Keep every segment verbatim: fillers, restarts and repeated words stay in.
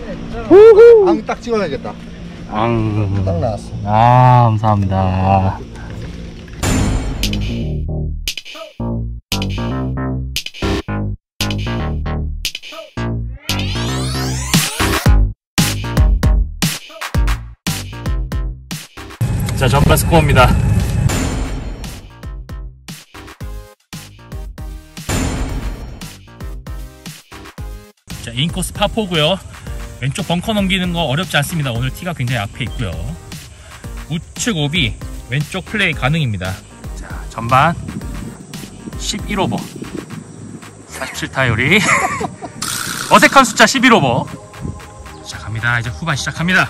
앙 딱 찍어야겠다. 앙. 딱 나왔어. 아, 감사합니다. 자, 전반 스코어입니다. 자, 인코스 파포고요. 왼쪽 벙커 넘기는 거 어렵지 않습니다. 오늘 티가 굉장히 앞에 있고요. 우측 오비 왼쪽 플레이 가능입니다. 자, 전반 십일 오버 사십칠 타율이 어색한 숫자 십일 오버. 자, 갑니다. 이제 후반 시작합니다.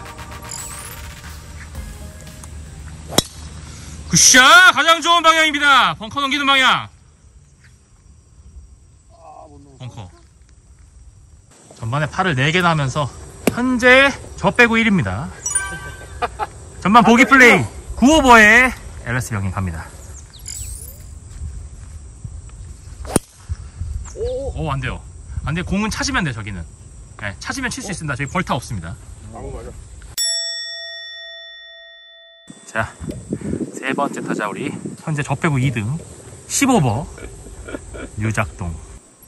굿샷! 가장 좋은 방향입니다. 벙커 넘기는 방향. 벙커. 전반에 팔을 네 개나 하면서 현재 저 빼고 일 위입니다. 전반 보기 플레이 구 오버에 엘에스 병이 갑니다. 오, 안 돼요. 안 돼. 공은 찾으면 돼, 저기는. 네, 찾으면 칠 수 있습니다. 저기 벌타 없습니다. 자, 세 번째 타자 우리 현재 저 빼고 이 등 십 오버 유작동.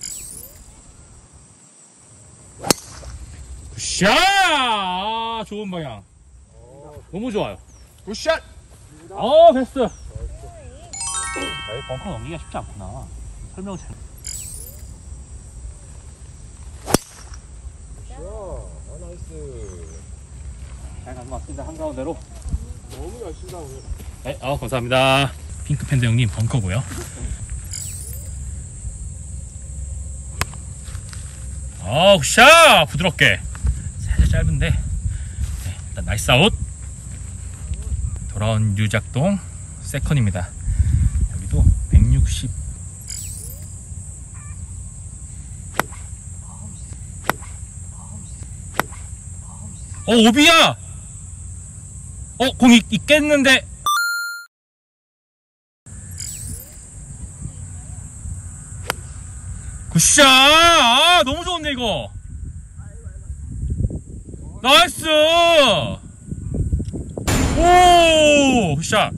굿샷! 아, 좋은 방향. 너무 좋아요. 굿샷! 어, 베스트. 아, 벙커 넘기기가 쉽지 않구나. 설명을 잘. 굿샷! 아, 나이스. 잘 가는 것 같습니다. 한가운데로. 너무 잘 친다, 오늘. 네, 아, 감사합니다. 핑크팬더 형님 벙커고요. 아, 굿샷! 부드럽게. 살짝 짧은데. 네, 일단 나이스 아웃. 돌아온 유작동 세컨입니다. 여기도 백육십. 어, 오비야! 어, 공 있, 있겠는데. 굿샷! 아, 너무 좋은데 이거. 나이스! 오! 굿샷!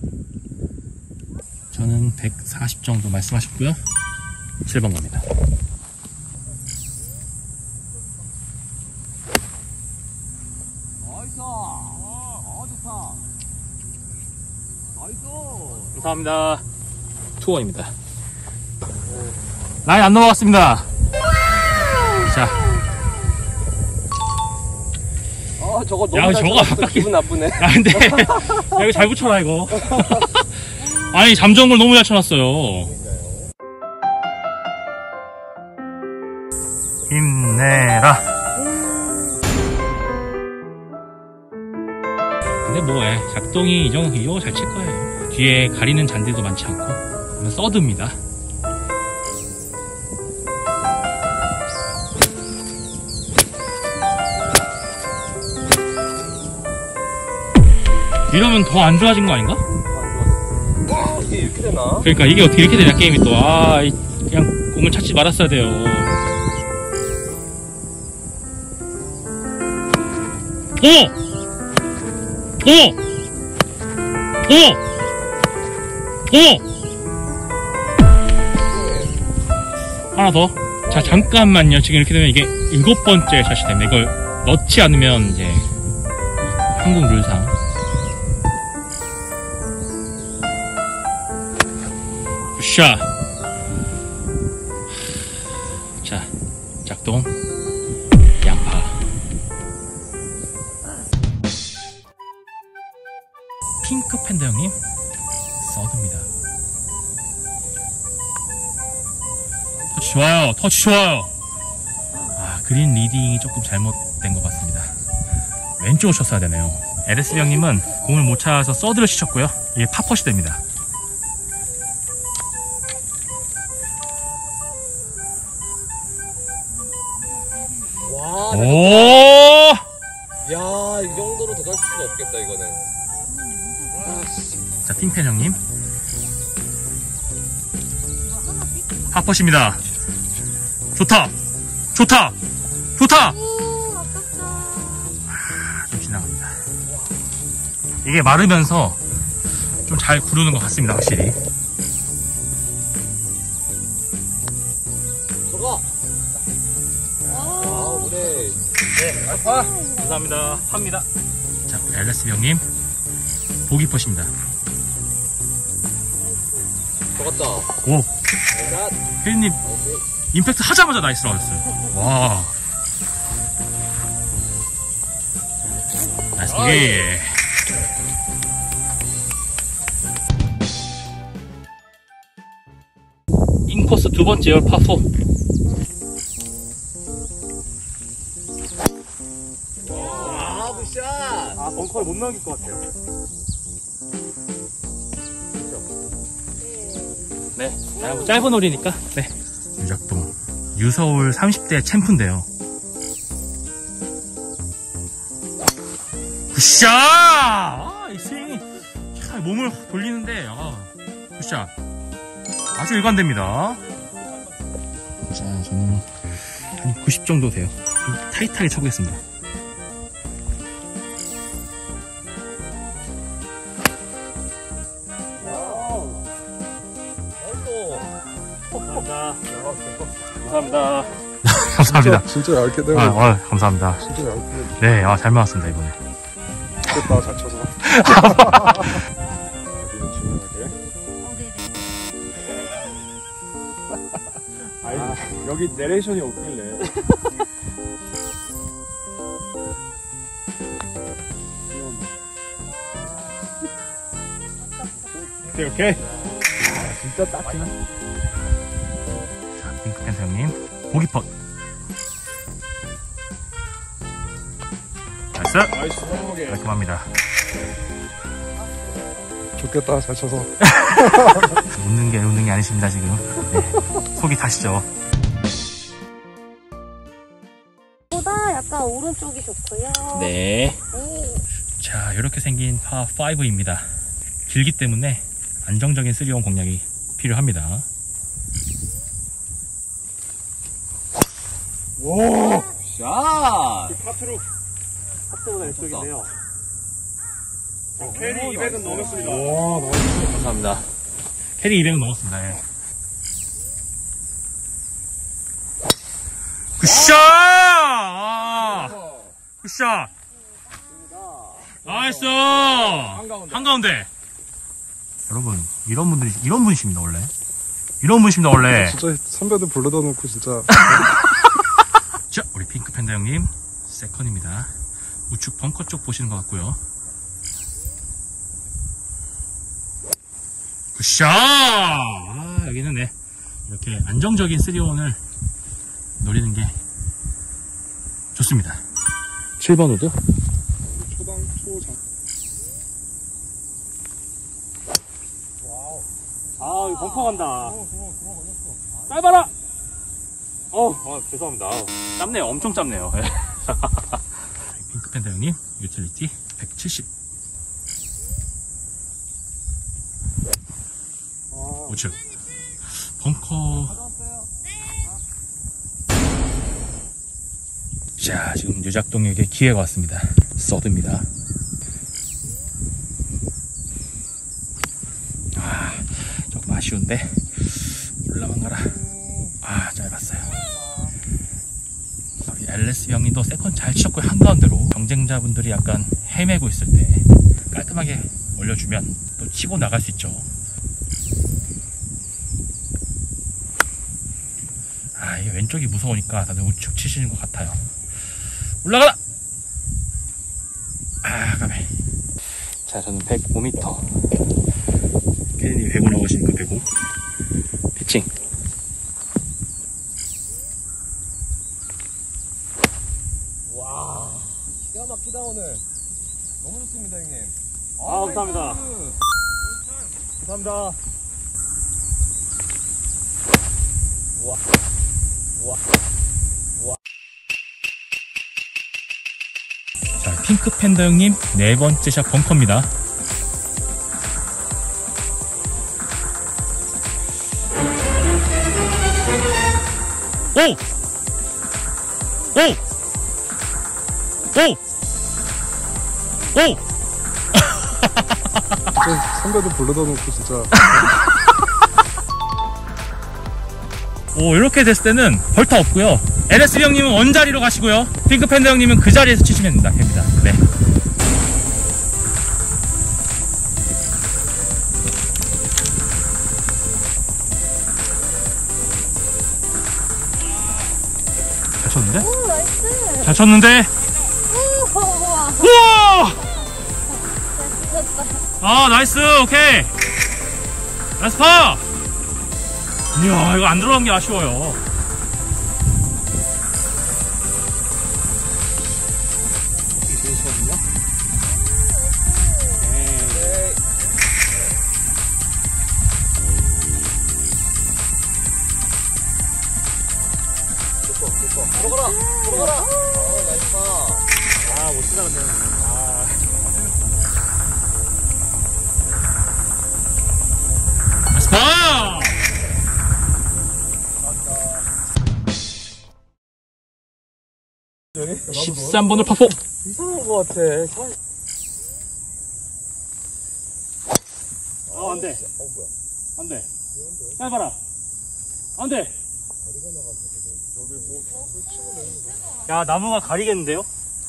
저는 백사십 정도 말씀하셨고요. 칠 번 갑니다. 나이스! 아, 좋다. 나이스! 감사합니다. 투원입니다. 라인 안 넘어갔습니다. 자. 아, 저거 너무 야, 잘 저거 쳐서 기분 나쁘네. 아, 근데 야, 이거 잘 붙여라 이거. 아니, 잠정을 너무 잘 쳐놨어요. 힘내라. 근데 뭐, 예, 작동이 이 정도, 이 정도 잘 칠 거예요. 뒤에 가리는 잔디도 많지 않고. 서드입니다. 이러면 더 안 좋아진 거 아닌가? 와, 이게 이렇게 되나? 그러니까 이게 어떻게 이렇게 되냐, 게임이 또. 아, 그냥 공을 찾지 말았어야 돼요. 오! 오! 오! 오! 하나 더. 자, 잠깐만요. 지금 이렇게 되면 이게 일곱 번째 샷이 됩니다. 이걸 넣지 않으면 이제 한국 룰상. 굿샷. 자, 작동. 양파. 핑크팬더 형님 서드입니다. 터치 좋아요. 터치 좋아요. 아, 그린 리딩이 조금 잘못된 것 같습니다. 왼쪽을 쳤어야 되네요. 엘에스 형님은 공을 못 찾아서 서드를 치셨고요. 이게 팝펫이 됩니다. 와, 오! 야, 이 정도로 더 갈 수가 없겠다, 이거는. 자, 핑팬 형님. 팝펫입니다. 좋다! 좋다! 좋다! 오, 아깝다. 이게 마르면서 좀 잘 구르는 것 같습니다, 확실히. 들어가. 아, 그래. 네, 아, 감사합니다. 팝니다. 자, 우리 엘에스비 형님 보기 퍼십니다. 들어갔다. 오, 샷. 혜리님 오케이. 임팩트 하자마자 나이스로 하셨어요. 와, 나이스 보기. 인코스 두 번째 열 파포. 아, 굿샷. 아, 벙커를 못 넘길 것 같아요. 네, 아, 짧은 홀이니까. 네. 유작동 유서울 삼십 대 챔프인데요. 굿샷! 아, 이 스윙이 참 몸을 돌리는데, 아, 굿샷. 아주 일관됩니다. 자, 저는 한 구십 정도 돼요. 좀 타이트하게 쳐보겠습니다. 감사합니다. 감사합니다. 감사합니다. 진짜 얇게 되고. 아, 아, 감사합니다. 진짜 얇게. 네, 아, 잘 맞았습니다, 이번에. 됐다, 잘 쳐서. 여기는 중요하게. 아, 여기 내레이션이 없길래. 오케이, 오케이. 진짜 딱 지나. 자, 핑크팬서 형님, 보기 펫. 나이스! 나이스, 성공해. 깔끔합니다. 좋겠다, 잘 쳐서. 웃는 게 웃는 게 아니십니다, 지금. 네. 속이 타시죠. 보다 약간 오른쪽이 좋고요. 네. 네. 자, 이렇게 생긴 파 파이브입니다. 길기 때문에 안정적인 쓰리온 공략이 필요합니다. 오! 샷. 파트로. 파트보다 왼쪽이네요. 어, 캐리 이백은 넘었습니다. 와, 나이스. 감사합니다. 캐리 이백은 넘었습니다. 예. 굿샷! 아, 굿샷! 나이스! 한가운데. 한가운데. 여러분, 이런 분들이, 이런 분이십니다, 원래. 이런 분이십니다, 원래. 진짜 선배들 불러다 놓고 진짜. 자, 우리 핑크팬더 형님, 세컨입니다. 우측 벙커 쪽 보시는 것 같고요. 굿샷! 아, 여기는 네, 이렇게 안정적인 쓰리온을 노리는 게 좋습니다. 칠 번 우드. 초당, 초장. 아, 이거 벙커 간다. 짧아라! 어, 아, 죄송합니다. 짧네요. 엄청 짧네요. 핑크팬더 형님, 유틸리티 백칠십. 우측. 벙커. 자, 지금 유작동에게 기회가 왔습니다. 서드입니다. 아, 조금 아쉬운데. 올라만 가라. 아, 짧았어요. 우리 엘에스비 형님도 세컨 잘 치셨고요. 한가운데로 경쟁자분들이 약간 헤매고 있을 때 깔끔하게 올려주면 또 치고 나갈 수 있죠. 아, 이게 왼쪽이 무서우니까 다들 우측 치시는 것 같아요. 올라가라! 아, 가네. 자, 저는 백오 미터. 케이님 백오 나오시니까 백오. 피칭. 와. 기가 막히다, 오늘. 너무 좋습니다, 형님. 아, 감사합니다. 감사합니다. 와. 와. 와. 자, 핑크팬더 형님 네 번째 샷 벙커입니다. 오! 오! 오! 오! 진짜 선배들 불러다 놓고 진짜. 오, 이렇게 됐을 때는 벌타 없고요. 엘에스비 형님은 원자리로 가시고요. 핑크팬더 형님은 그 자리에서 치시면 됩니다. 됩니다. 네. 잘 쳤는데? 오, 나이스. 잘 쳤는데? 오, 우와. 우와! 잘 쳤다. 아, 나이스. 오케이. 나이스 파! 이야, 이거 안 들어간 게 아쉬워요. 들어가라! 들어가라! 어, 나이스 파. 아, 못 치다, 근데. 아. 나이스 파! 십삼 번을 파포. 이상한 거 같아. 살... 아, 안 돼. 어, 뭐야. 안 돼. 짧아라. 안 돼. 야, 나무가 가리겠는데요?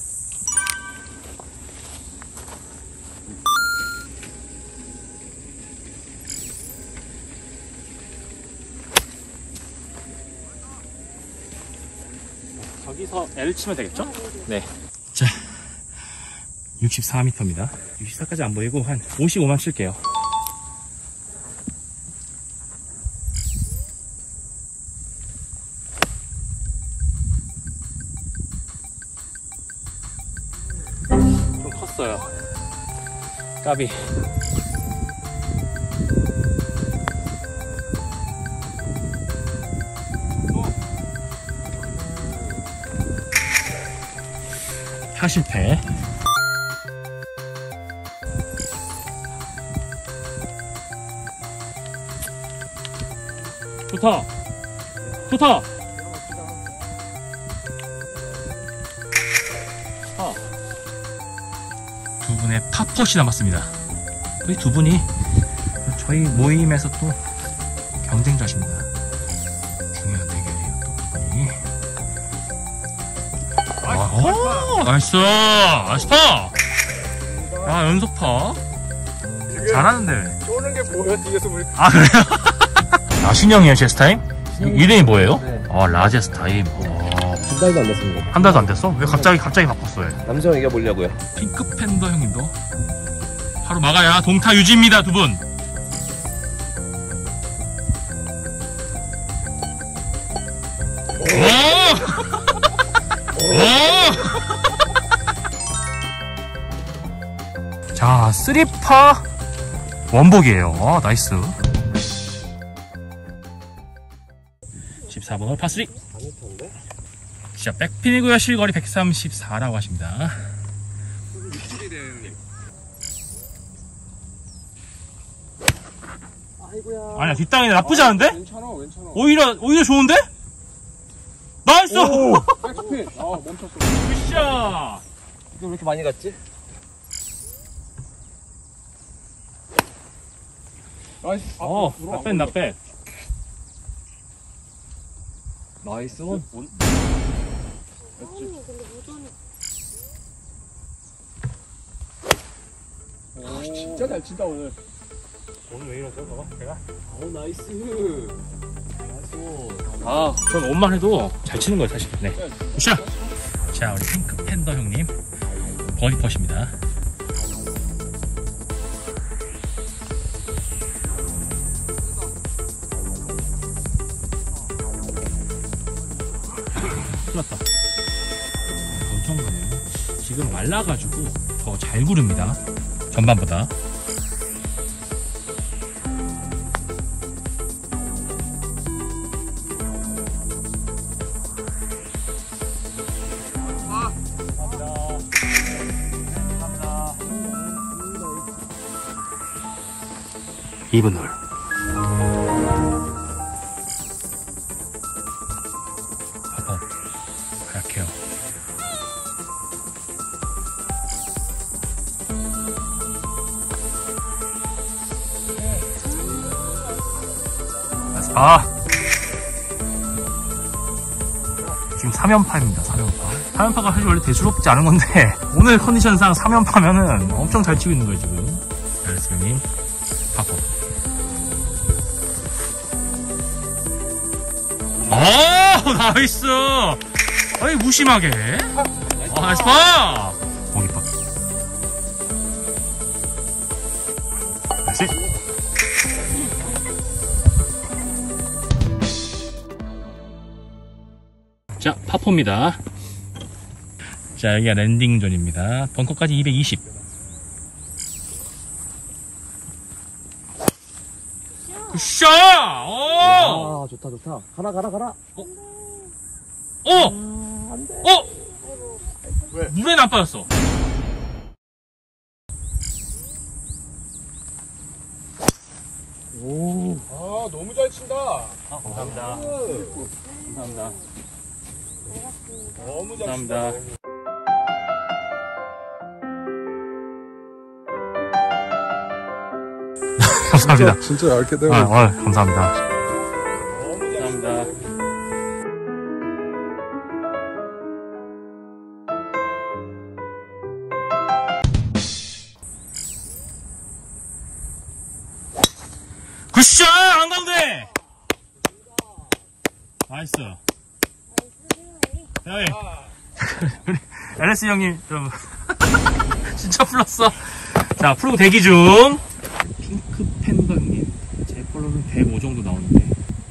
저기서 L 치면 되겠죠? 네. 자, 육십사 미터입니다. 육십사까지 안 보이고 한 오십오만 칠게요. 좀 컸어요. 까비. 파 실패. 좋다. 좋다. 아. 두 분의 팝컷이 남았습니다. 이 두 분이 저희 모임에서 또 경쟁자십니다. 중요한 대결이에요, 또 두 분이. 아, 오, 나이스! 나이스 파! 아, 연속 파. 잘하는데. 쪼는 게 뭐야, 뒤에서 물. 아, 그래요? 아, 신형이에요, 제스타임? 이름이 뭐예요? 네. 아, 라제스타임. 한 달도 안 됐습니다. 한 달도 안 됐어? 왜 갑자기, 갑자기 바꿨어요? 남성 이겨보려고요. 핑크팬더 형님도 바로 막아야 동타 유지입니다, 두 분. 오! 오! 자, 쓰리파 원복이에요. 아, 나이스. 십사 번 홀 파쓰리. 자, 백핀이고요. 실거리 백삼십사라고 하십니다. 아이고야. 아니야, 뒷땅이 나쁘지 않은데? 괜찮아, 괜찮아. 오히려, 오히려 좋은데? 나이스! 백스핀. 아, 멈췄어. 굿샷! 이거 왜 이렇게 많이 갔지? 나이스. 어, 나빼, 나빼. 나이스. 아니, 근데 무전이. 아, 진짜 잘 친다, 오늘. 오늘 왜 이러죠, 저거? 제가? 오, 나이스. 나이스. 아, 전 옷만 해도 잘 치는 거예요, 사실. 네. 굿샷! 자, 우리 핑크팬더 형님. 버디 컷입니다. 흘렀다. 엄청 가네요. 지금 말라가지고 더 잘 구릅니다. 전반보다. 이 번 홀. 봐봐. 약해요. 나이스 파. 지금 삼 연파입니다. 삼 연파. 삼 연파가 사실 원래 대수롭지 않은 건데 오늘 컨디션상 삼 연파면은 엄청 잘 치고 있는 거예요 지금. 앨리스 형님 파포. 오 나이스. 아이 무심하게. 아, 나이스 파. 공기 파. 다시. 자, 파포입니다. 자, 여기가 랜딩 존입니다. 벙커까지 이백이십. 굿샷! 오! 아, 좋다, 좋다. 가라, 가라, 가라. 어? 어? 안 돼. 어? 왜? 물에 안 빠졌어. 오. 아, 너무 잘 친다. 아, 감사합니다. 오. 감사합니다. 너무 잘 감사합니다. 친다. 감사합니다. 진짜 얇게 되고. 아, 아, 감사합니다. 너무 잘 친다. 감사합니다. 굿샷! 한가운데! 나이스. 야, 우리 앨리스 형님 좀 진짜 풀었어. 자, 풀고 대기 중. 핑크 팬더 형님. 제 걸로는 백오 정도 나오는데.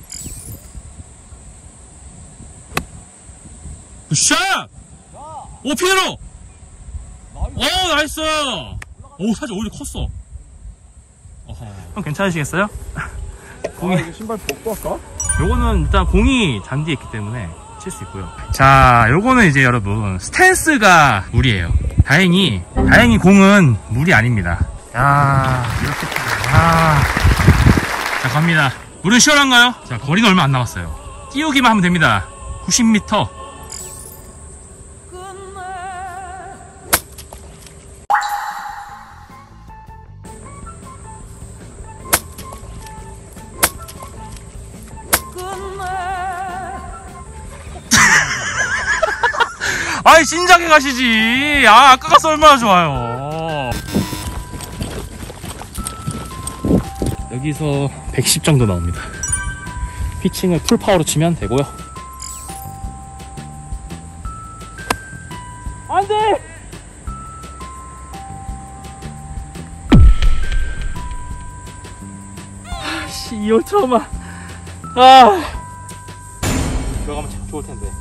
굿샷! 오, 피에로! 오, 나이스! 오, 사실 오히려 컸어. 어허. 형 괜찮으시겠어요? 공이, 아, 이거 신발 벗고 할까? 요거는 일단 공이 잔디에 있기 때문에 칠 수 있고요. 자, 요거는 이제 여러분 스탠스가 물이에요. 다행히 다행히 공은 물이 아닙니다. 야, 이렇게 아, 자 갑니다. 물은 시원한가요? 자, 거리는 얼마 안 남았어요. 띄우기만 하면 됩니다. 구십 미터. 아이, 진작에 가시지. 아, 아까 가서 얼마나 좋아요. 여기서 백십 정도 나옵니다. 피칭을 풀파워로 치면 되고요. 안 돼! 아씨, 이월 트라우마. 아. 들어가면 참 좋을 텐데.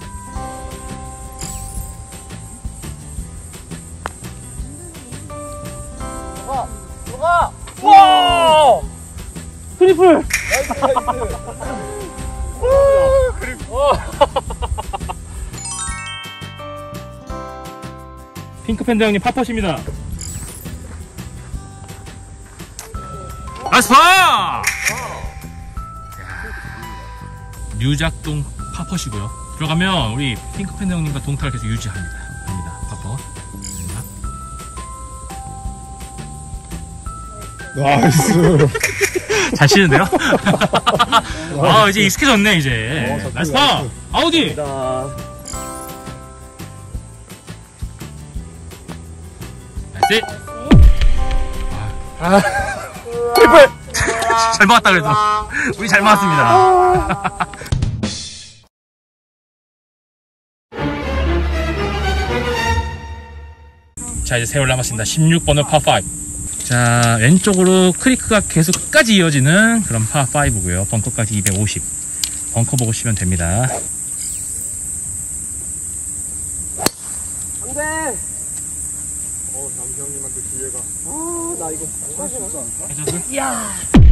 들어가! 와! 트리플! 나이스, 나이스. 핑크팬더 형님 파퍼십니다. 나이스 파! 류작동 파퍼시고요. 들어가면 우리 핑크팬더 형님과 동타를 계속 유지합니다. 갑니다. 파퍼. 나이스. 잘 치는데요? 아, 이제 익숙해졌네, 이제. 어, 나이스 파! 아우디! 나이스! 아. 트리플! 잘 막았다, 그래도. 우리 잘 막았습니다. 자, 이제 세월 남았습니다. 십육 번호 파오. 자, 왼쪽으로 크리크가 계속 끝까지 이어지는 그런 파오고요. 벙커까지 이백오십. 벙커 보고 치면 됩니다. 안 돼! 어, 남기 형님한테 기회가. 아, 나 이거 할 수 있지 않을까? 이야!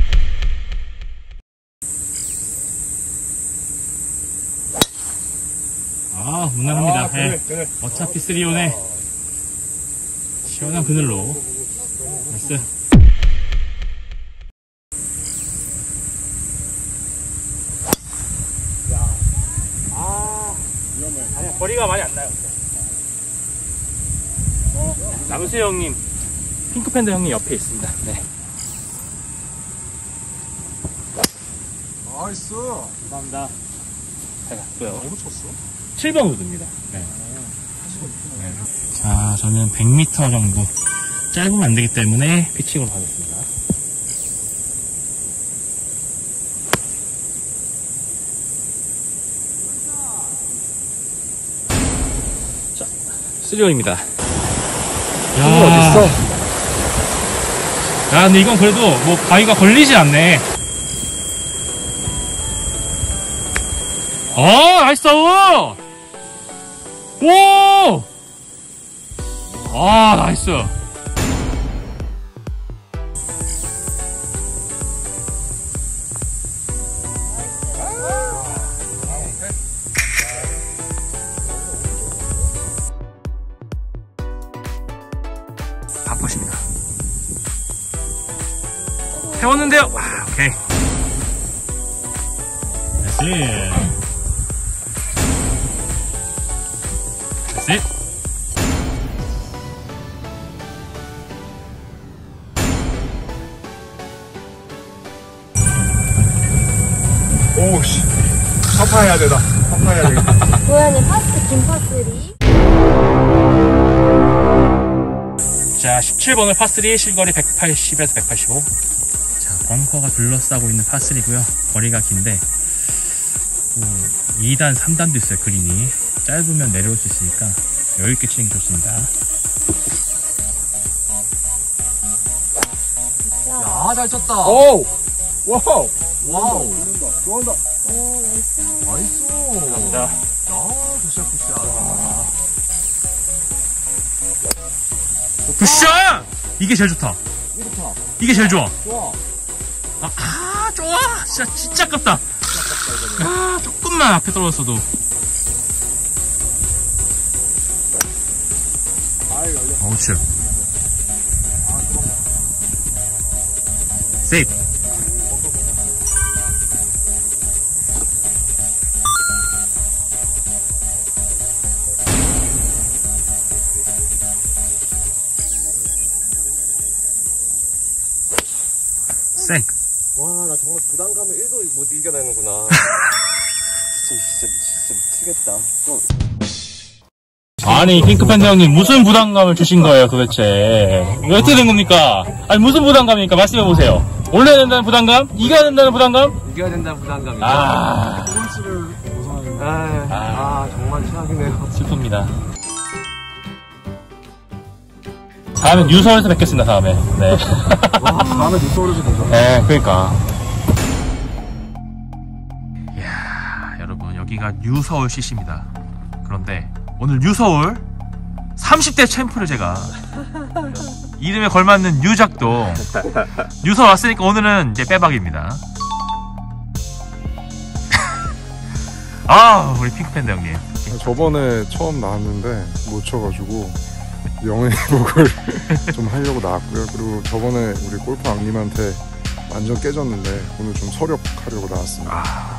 아, 무난합니다. 아, 그래, 네. 그래. 어차피 쓰리온에 시원한 그늘로. 나이스. 아, 위험해. 아니야, 거리가 많이 안 나요. 남수 형님, 핑크팬더 형님 옆에 있습니다. 네. 나이스. 감사합니다. 잘 갔고요. 어디 쳤어? 칠 번 우드입니다. 네. 네. 자, 저는 백 미터 정도. 짧으면 안 되기 때문에 피칭으로 가겠습니다. 자, 쓰리온입니다. 야, 어딨어? 야, 근데 이건 그래도 뭐 바위가 걸리지 않네. 어, 나이스! 오! 아, 나이스! 바쁘십니다. 태웠는데요. 아, 오케이. 나이스. 나이스. 오우씨. 파파해야 되다. 파파해야 되겠다. 고양이 파스, 긴 파스리. 자, 십칠 번을 파쓰리, 실거리 백팔십에서 백팔십오. 자, 벙커가 둘러싸고 있는 파쓰리고요. 거리가 긴데 뭐 이 단, 삼 단도 있어요. 그린이 짧으면 내려올 수 있으니까 여유있게 치는 게 좋습니다. 야, 잘 쳤다. 오! 와우! 와우. 들어온다. 들어온다. 오, 나이스. 나이스. 감사합니다. 야, 굿샷, 굿샷. 굿샷! 이게 제일 좋다. 이거 좋다. 이게 제일 좋아. 좋아. 아, 아 좋아. 진짜 진짜 아깝다. 아, 조금만 앞에 떨어졌어도. 아이, 열려. 어우, 치. 아, 그럼. 세이프. 생크. 와, 나 정말 부담감을 일도 못 이겨내는구나. 진짜, 진짜, 진짜 미치겠다. 또. 아니, 핑크팬더 형님, 무슨 부담감을 주신 거예요, 도대체? 왜 어떻게 된 겁니까? 아니, 무슨 부담감입니까? 말씀해보세요. 올려야 된다는 부담감? 이겨야 된다는 부담감? 이겨야 된다는 부담감이. 아, 꼴찌를 벗어나는 아, 아, 정말 최악이네요. 슬픕니다. 다음엔 뉴서울에서 뵙겠습니다, 다음에. 네. 와, 다음에 뉴스오르지 보자. 네, 그러니까. 이야, 여러분, 여기가 뉴서울 씨씨입니다. 그런데 오늘 뉴서울 삼십 대 챔프를 제가 이름에 걸맞는 뉴작동 뉴서울 왔으니까 오늘은 이제 빼박입니다. 아, 우리 핑크팬더 형님. 저번에 처음 나왔는데 못 쳐가지고 영예복을 좀 하려고 나왔고요. 그리고 저번에 우리 골프 왕님한테 완전 깨졌는데 오늘 좀 서력하려고 나왔습니다. 아.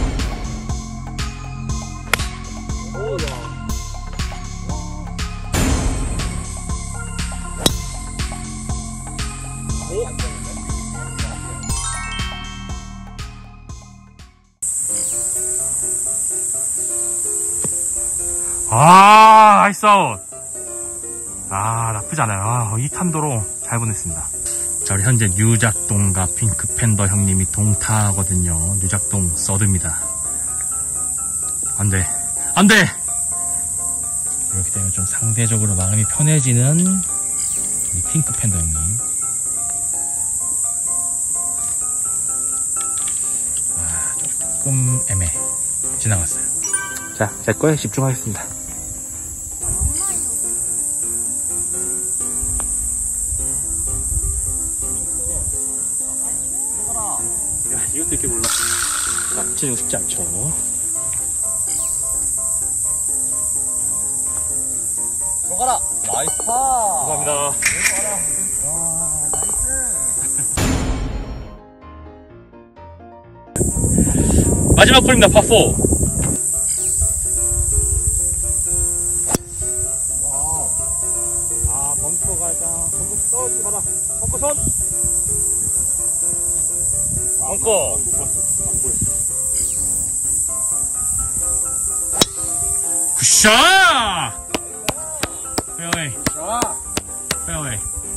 아, 나이스 아웃. 아, 나쁘지 않아요. 아, 이 탄도로 잘 보냈습니다. 자, 우리 현재 뉴작동과 핑크팬더 형님이 동타하거든요. 뉴작동 서드입니다. 안 돼. 안 돼! 이렇게 되면 좀 상대적으로 마음이 편해지는 우리 핑크팬더 형님. 아, 조금 애매해. 지나갔어요. 자, 제 거에 집중하겠습니다. 야, 이것도 이렇게 몰라. 자, 치는 쉽지 않죠. 들어가라. 나이스 파. 감사합니다. 마지막 홀입니다. 파사. 아, 벙커가 일단, 벙커 떨어지지 마라. 벙커 손! 벙커. 못 봤어. 안 보여. 굿샷! 페어웨이. 페어웨이.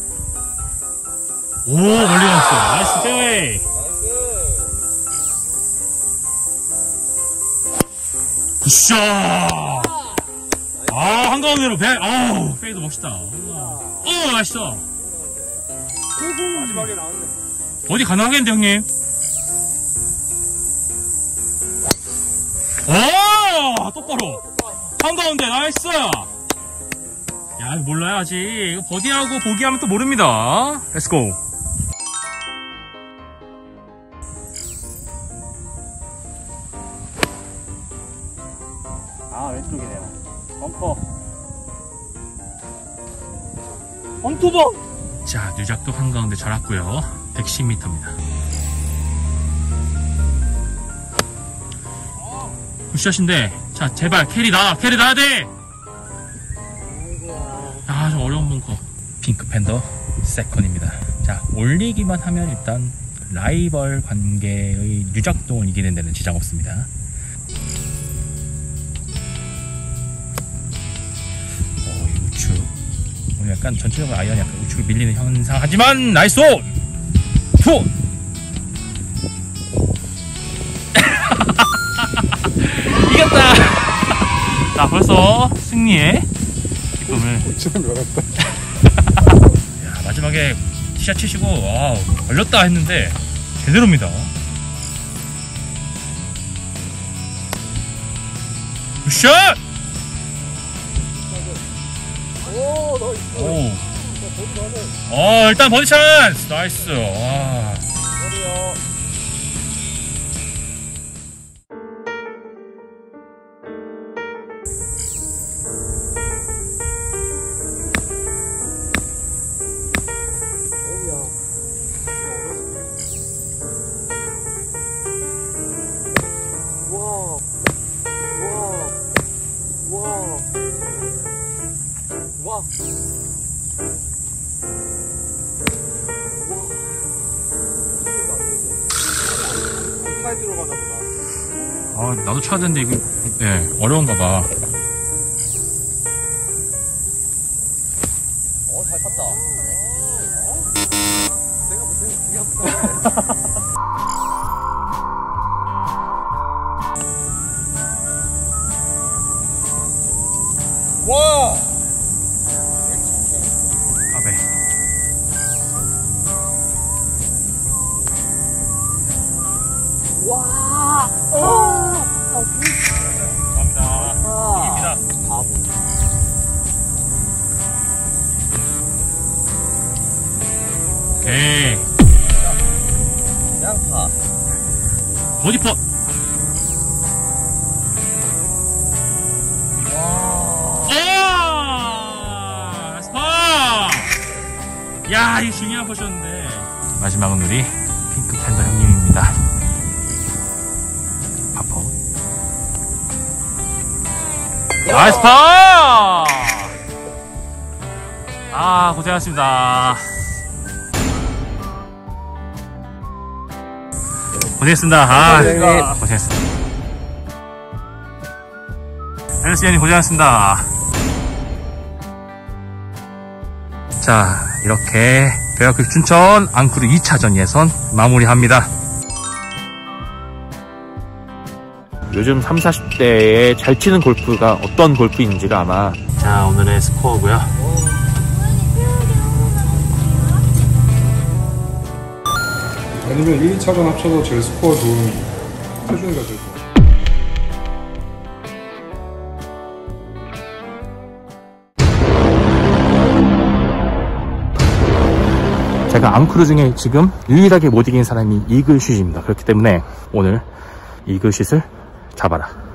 오, 멀리 갔어. 나이스 페어웨이. 굿샷! 아, 한가운데로 배, 아우, 페이드 멋있다. 어, 나이스. 마지막에 나왔네. 어디 가능하겠는데, 형님? 오! 똑바로. 한가운데, 나이스! 야, 몰라요, 아직. 이거 버디하고 보기하면 또 모릅니다. 렛츠고. 아, 왼쪽이네요. 벙커. 벙투벙! 자, 누작도 한가운데 잘 왔고요. 백십 미터입니다. 굿샷인데, 자, 제발, 캐리 나와, 캐리 나와야 돼! 아, 좀 어려운 벙커. 핑크 팬더 세컨입니다. 자, 올리기만 하면 일단 라이벌 관계의 누작동을 이기는 데는 지장 없습니다. 어, 이 우측. 오늘 약간 전체적으로 아이언이 약간 우측으로 밀리는 현상. 하지만, 나이스 온! 투! 이겼다! 자, 벌써 승리의 기쁨을. 지금 면했다. 야, 마지막에 티샷 치시고, 와우, 걸렸다 했는데, 제대로입니다. 굿샷! 오, 나이스. 오. 어, 일단 버디 찬스! 나이스. 와. 머리요. 사이드로 가나 보다. 아, 나도 쳐야 되는데, 이거, 예, 어려운가 봐. 어, 잘 탔다. 내가 못해. 그게 아프다. 와! 까베. 와. 오. 감사합니다. 아. 이깁니다. 바보. 오케이. 양파. 버디 펀. 아, 스파! 야, 이거 중요한 포션인데. 마지막은 우리 핑크 팬더 형님입니다. 파퍼. 나이스 파! 아, 고생하셨습니다. 고생했습니다. 아, 고생했습니다. 고생했습니다. 앨리스님 고생하셨습니다. 자, 이렇게 배학교 춘천 앙크루 이 차전 예선 마무리합니다. 요즘 삼, 사십 대에 잘 치는 골프가 어떤 골프인지가 아마. 자, 오늘의 스코어고요. 아니면 일, 이 차전 합쳐서 제일 스코어 좋은 태준이가 될 것 같아요. 제가 앙크루 중에 지금 유일하게 못 이긴 사람이 이글슛입니다. 그렇기 때문에 오늘 이글슛을 잡아라.